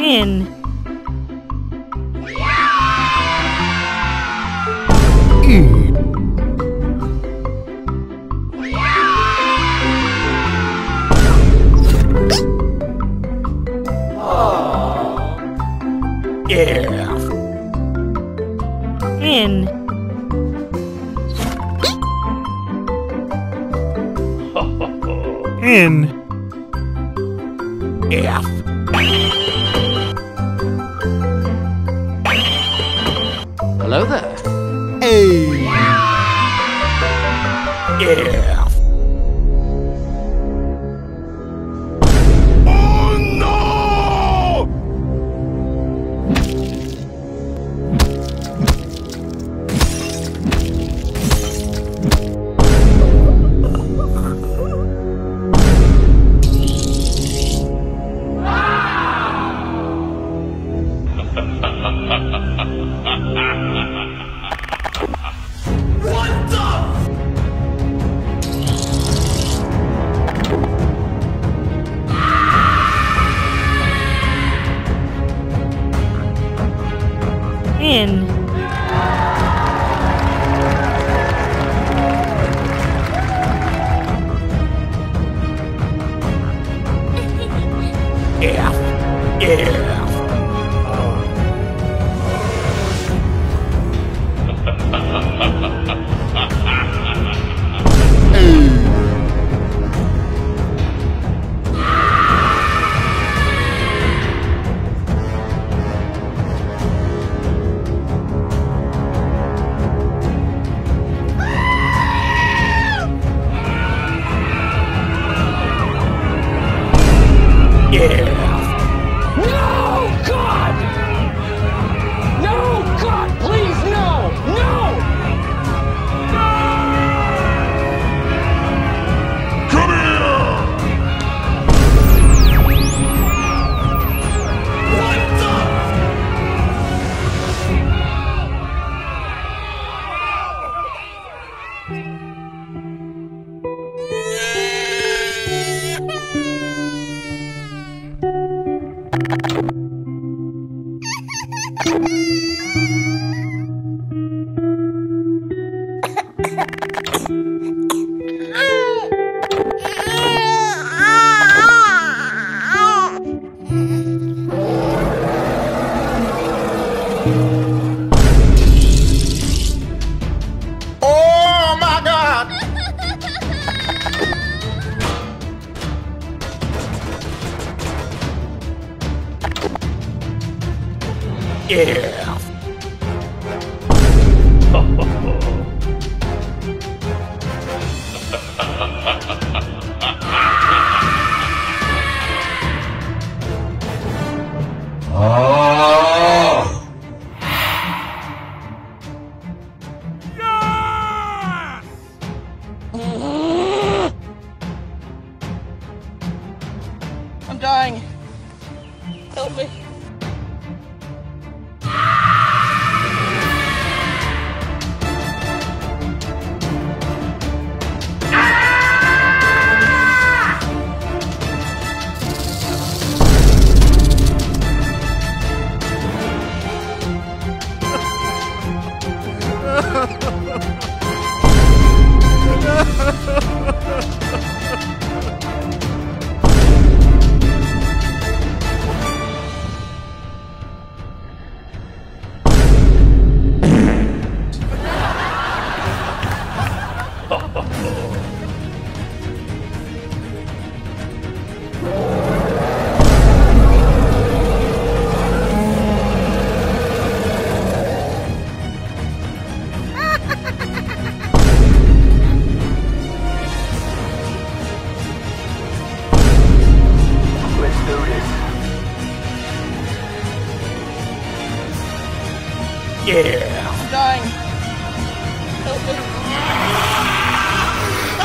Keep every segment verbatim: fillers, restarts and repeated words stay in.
In. Yeah. In. In. F. Hello there. A. Yeah. Oh no! What the? In. F. Yeah. Yeah. No, God! No, God, please, no! No! Come here! What Oh my God! Yeah. Oh. I'm dying. Help me. Let's do this. Yeah. I'm dying. Help me.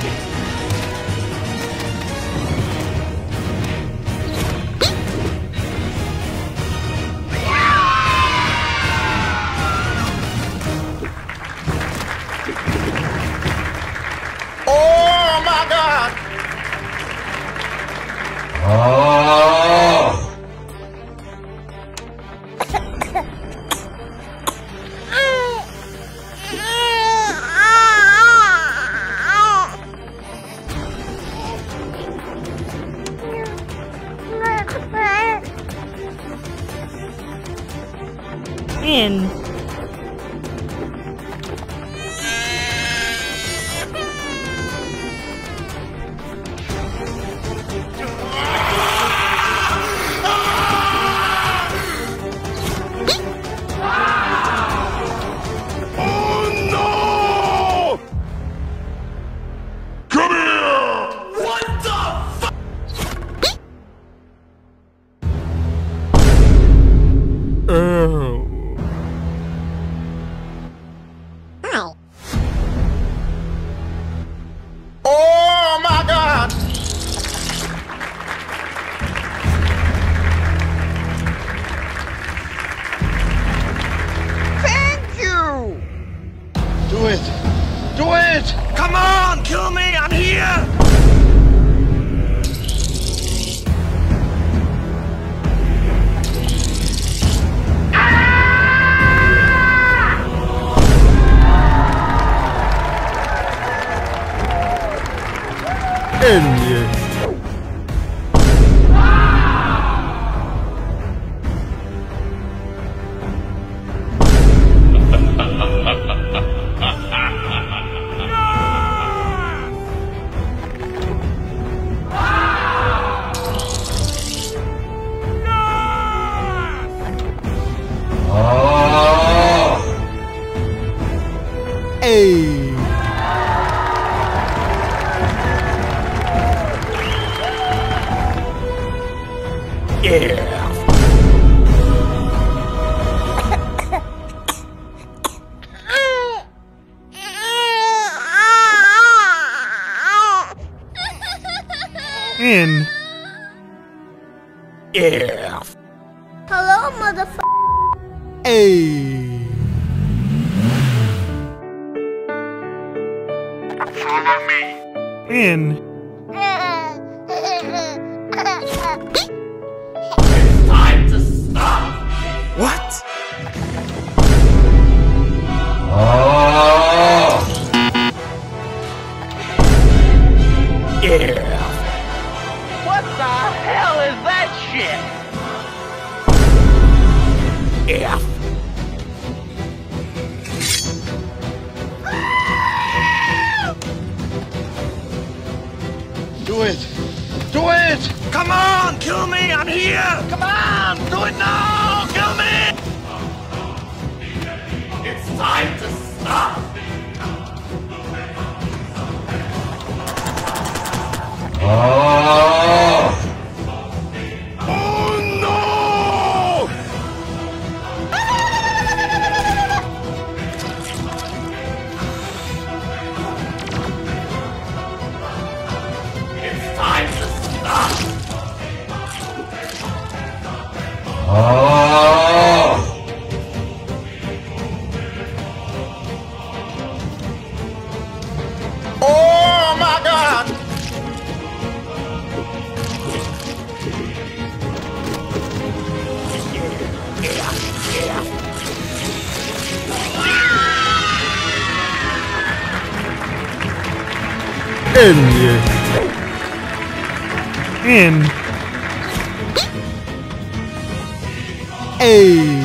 Oh my God! In. Oh my God! Thank you! Do it! Do it! Come on, kill me! I'm here! End. Hey. Yeah! In. Yeah! Hello, motherfucker. Hey. Follow me! In. Time to stop! What? Yeah! What the hell is that shit? Yeah! Do it! Do it! Come on, kill me! I'm here! Come on! Do it now! Kill me! It's time to stop! Oh no! It's time to stop! Oh my God! End. In. Hey.